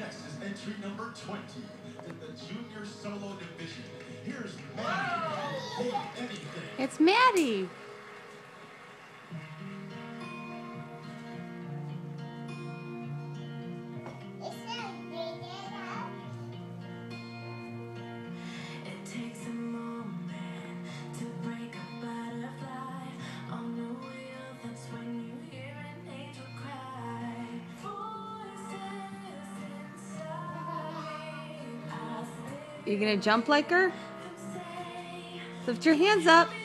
next is entry number 20 in the junior solo division. Here's Maddie. It's Maddie. You gonna jump like her? Lift your hands up.